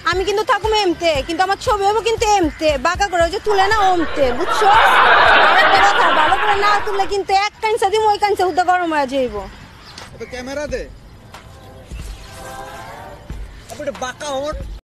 আমি কিন্তু থাকুম এমতে, কিন্তু আমার ছবি হবো কিন্তু এমতে, বাঁকা করে যে তুলে না ওমতে, বুঝছো? আরেকটা কথা, ভালো করে না তুললে কিন্তু এক কাঞ্চা দিম ওই কাঞ্চা উদ্দা গরম হয়ে যাইব। ক্যামেরা দে বাঁকা হন।